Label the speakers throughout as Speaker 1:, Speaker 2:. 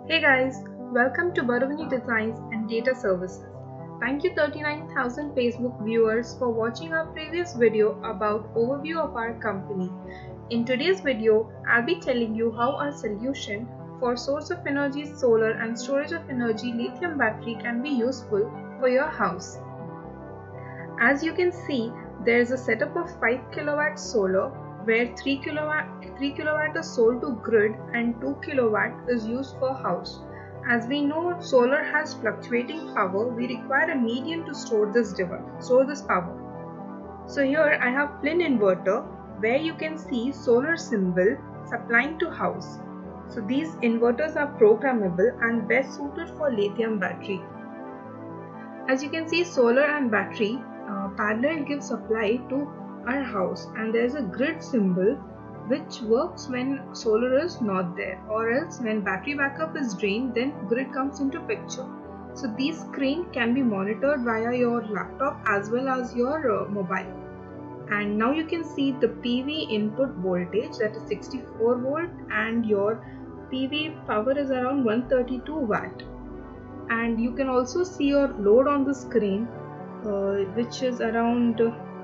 Speaker 1: Hey guys, welcome to Baruvini Designs and Data Services. Thank you 39,000 Facebook viewers for watching our previous video about overview of our company. In today's video, I'll be telling you how our solution for source of energy solar and storage of energy lithium battery can be useful for your house. As you can see, there is a setup of 5 kW solar where 3 kW is sold to grid and 2 kW is used for house. As we know, solar has fluctuating power. We require a medium to store this power. So here I have Flin Inverter where you can see solar symbol supplying to house. So these inverters are programmable and best suited for lithium battery. As you can see, solar and battery parallel give supply to our house, and there is a grid symbol which works when solar is not there, or else when battery backup is drained, then grid comes into picture. So these screen can be monitored via your laptop as well as your mobile. And now you can see the PV input voltage, that is 64 volt, and your PV power is around 132 watt. And you can also see your load on the screen, which is around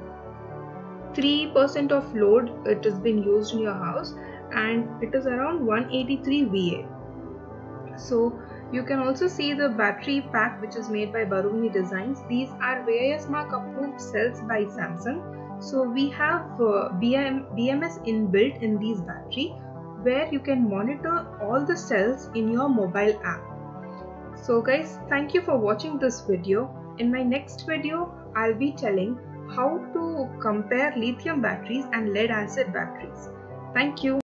Speaker 1: 3% of load it has been used in your house, and it is around 183 VA. So you can also see the battery pack which is made by Baruvini Designs. These are VIS mark approved cells by Samsung. So we have BMS inbuilt in these battery where you can monitor all the cells in your mobile app. So guys, thank you for watching this video. In my next video, I'll be telling how to compare lithium batteries and lead acid batteries. Thank you.